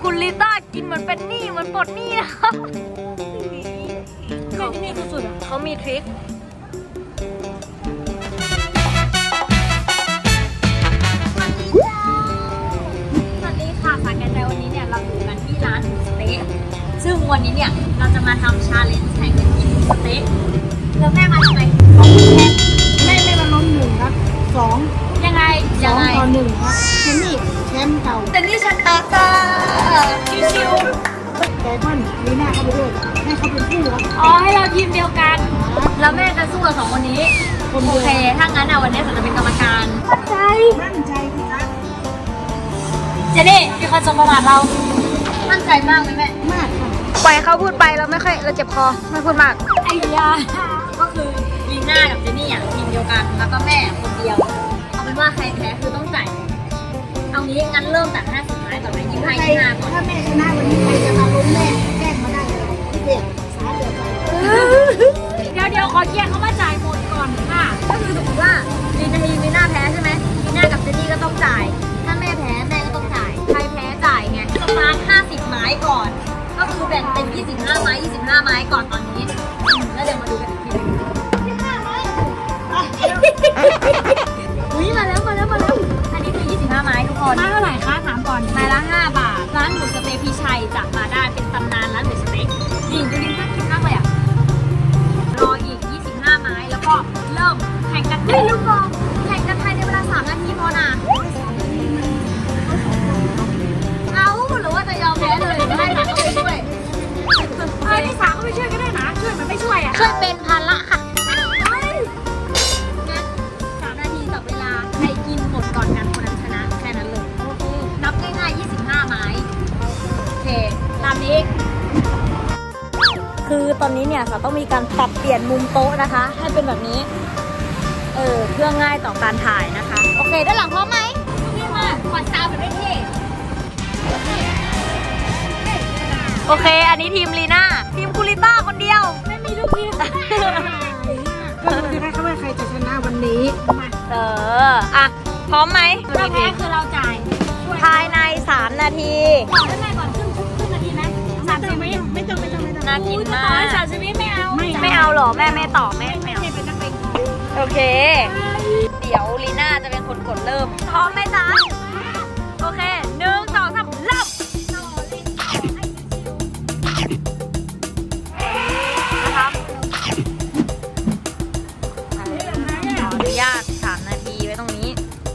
คุณลิต้ากินเหมือนเป็นหนี้เหมือนปลดหนี้นะคะเขาที่นี่สุดๆเขามีทริคสวัสดีค่ะฝากกันใจวันนี้เนี่ยเราอยู่กันที่ร้านหมูสเต๊ะซึ่งวันนี้เนี่ยเราจะมาทำชาเลนจ์แข่งกันกินหมูสเต๊ะแล้วแม่มาทำไมแม่มาล้มหนึ่งครับสองยังไงต่อหนึ่งครับเจนนี่แชมป์เก่าเจนนี่ชนะจ้าชิวๆแต่ท่านลีน่าเข้าไปด้วยให้เขาเป็นคู่ครับอ๋อให้เราทีมเดียวกันแล้วแม่จะสู้กับสองคนนี้โอเคถ้างั้นวันนี้ฉันจะเป็นกรรมการมั่นใจพี่ครับเจนนี่มีคนจะประมาทเรามั่นใจมากไหมแม่มากค่ะปล่อยเขาพูดไปเราไม่ค่อยเราเจ็บคอไม่พูดมากไอ้ยาก็คือลีน่ากับเจนนี่ทีมเดียวกันแล้วก็แม่คนเดียวเอาเป็นว่าใครแพ้คือต้องจ่ายเอางี้งั้นเริ่มจาก50ไม้ก่อนไหม25ก่อนถ้าแม่ชนะวันนี้ใครจะมาล้มแม่แกล้งมาได้เลยเด็กสาเดือดเดี๋ยวขอเคลียร์เขามาจ่ายหมดก่อนค่ะก็คือสมมติว่าลีน่าแพ้ใช่ไหมลีน่ากับเจนนี่ก็ต้องจ่ายถ้าแม่แพ้แม่ก็ต้องจ่ายใครแพ้จ่ายไงประมาณ50ไม้ก่อนก็คือแบ่งเป็น25ไม้ก่อนตอนนี้แล้วเดี๋ยวมาดูกันอีกที25ไม้อุ้ยมาแล้วอันนี้คือ25ไม้ทุกคนไม้เท่าไหร่คะถามก่อนไม้ละ5 บาทร้านหมูสเต๊ะพี่ชัยจะมาได้เป็นตำนานร้านหมูสเต๊ะดิ่งดูดิน่ากินมากเลยอะรออีก25ไม้แล้วก็เริ่มแข่งกันได้ลูกบอลแข่งกันภายในเวลา3 นาทีพอนะเอาหรือว่าจะยอมแพ้เลยให้หลังเขาไปช่วยที่สามก็ไปช่วยก็ได้นะช่วยมันไม่ช่วยอ่ะช่วยเป็นภาระค่ะงั้น3 นาทีต่อเวลาใครกินหมดก่อนกันคนนั้นชนะแค่นั้นเลยนับง่ายๆ25ไม้โอเคตามนี้คือตอนนี้เนี่ยเราต้องมีการปรับเปลี่ยนมุมโต๊ะนะคะให้เป็นแบบนี้เพื่อง่ายต่อการถ่ายนะคะโอเคด้านหลังพร้อมไหมนี่มาขอซาวแบบเท่โอเคอันนี้ทีมลีน่าทีมคุณลิต้าคนเดียวไม่มีลูกทีมก็ดูสิคะว่าใครจะชนะวันนี้อะพร้อมไหมถ้าแพ้คือเราจ่ายภายใน3 นาทีก่อนได้ไหมก่อนครึ่งนาทีไหม30 วิไม่ต้องน่ากินมาก 30 วิไม่เอาหรอแม่ต่อแม่ไม่เอาโอเคเดี๋ยวลีน่าจะเป็นคนกดเริ่มพร้อมไหมจ๊ะโอเค1 2 3เริ่มนะครับขออนุญาต3 นาทีไว้ตรงนี้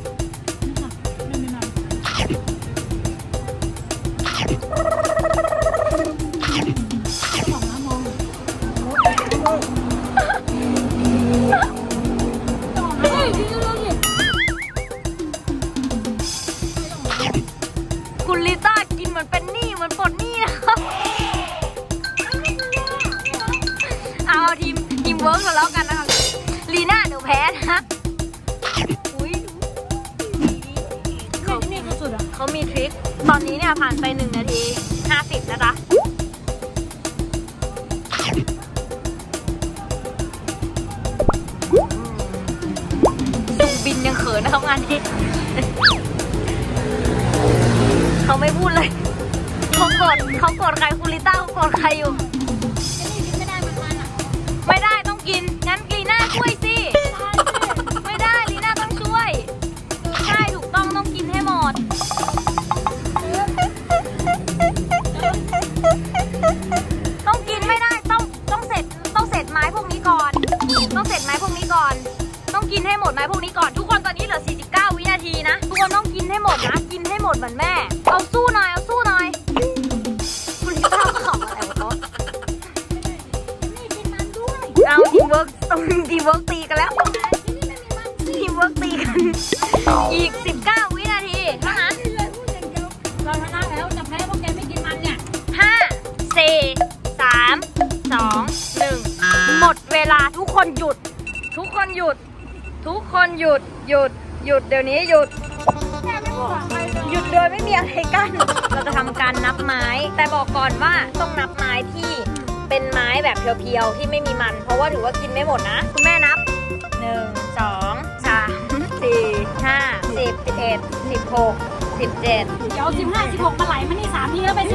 คุณลิต้ากินเหมือนเป็นหนี้เหมือนปลดหนี้นะคะเอาทีมเวิร์กกันแล้วกันนะคะลีน่าเดี๋ยวแพ้นะอุ้ยเขามีทริคตอนนี้เนี่ยผ่านไป1 นาที 50นะจ๊ะบินยังเขินนะครับงานนี้เขาไม่พูดเลยเขาโกรธใครคุณลิต้าเขาโกรธใครอยู่ไม่ได้ต้องกินงั้นลีน่าช่วยสิไม่ได้ลีน่าต้องช่วยใช่ถูกต้องกินให้หมดต้องกินไม่ได้ต้องเสร็จไม้พวกนี้ก่อนต้องกินให้หมดไม้พวกนี้ก่อนทุกคนตอนนี้เหลือ49 วินาทีนะทุกคนต้องกินให้หมดนะกินให้หมดเหมือนแม่เอาสู้หน่อยคุณลิต้าขำอะไรวะโต๊ะเอาทีมเวิร์กตีกันแล้วอีก19 วินาทีเท่านั้นเราชนะแล้วจะแพ้พวกแกไม่กินมันเนี่ย 5 4 3 2 1หมดเวลาทุกคนหยุดเดี๋ยวนี้หยุดโดยไม่มีอะไรกั้นเราจะทำการนับไม้แต่บอกก่อนว่าต้องนับไม้ที่เป็นไม้แบบเพียวๆที่ไม่มีมันเพราะว่าถือว่ากินไม่หมดนะคุณแม่นับ1 2 3 4 5 10 11 16 17 เดี๋ยว15 16มาไหลมานี่3 ทีแล้วไป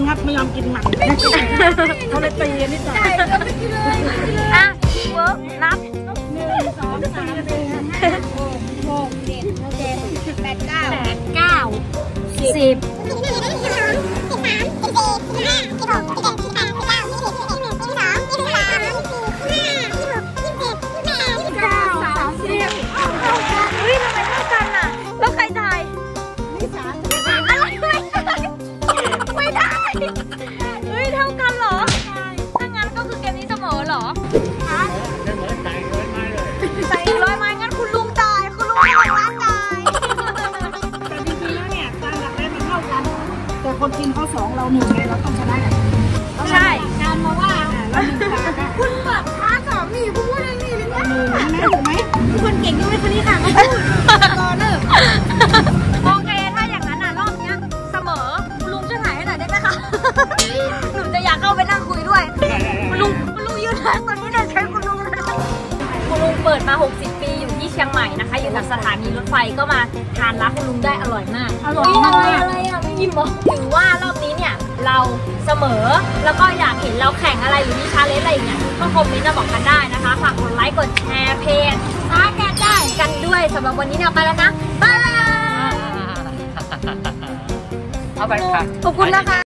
ครับไม่ยอมกินหมักเขาเลยตีนิดหน่อยอ่ะเวิร์กนับ 1 2 3 4 5 6 7 8 9 10 เฮ้ยทำไมเท่ากันอ่ะแล้วใครทายอะไรไม่ได้เฮ้ยเท่ากันเหรอถ้างั้นก็คือเกมนี้เสมอเหรอใส่100 ไม้งั้นคุณลุงตายคุณลุงไม่ต้องร้านตายแต่จริงๆแล้วเนี่ยการหลักได้มันเท่ากันแต่คนกินเขา2เรา1ไงเราต้องชนะกันใช่การมาว่าเรา1 ตากันคุณแบบท้า2นี่คุณพูดอะไรนี่เลยนะถูกไหมทุกคนเก่งด้วยคนนี้ค่ะมาพูดก่อนเนอะโอเคถ้าอย่างนั้นอ่ะรอบเนี้ยเสมอคุณลุงช่วยถ่ายให้หน่อยได้ไหมคะหนูจะอยากเข้าไปนั่งคุยด้วยคุณลุงยืนทางตอนนี้เนี่ยใช้คุณลุงนะคุณลุงเปิดมา60 ปีอยู่ที่เชียงใหม่นะคะอยู่กับสถานีรถไฟก็มาทานร้านคุณลุงได้อร่อยมากอะไรอ่ะไม่ยิ้มหรอถือว่ารอบนี้เนี่ยเราเสมอแล้วก็อยากเห็นเราแข่งอะไรหรือมีชาเลนจ์อะไรอย่างเงี้ยก็คอมเมนต์มาบอกกันได้นะคะฝากกดไลค์กดแชร์เพจท้าแกได้กันด้วยสำหรับวันนี้เนี่ยไปแล้วนะบ๊ายบายเอาไปค่ะขอบคุณนะคะ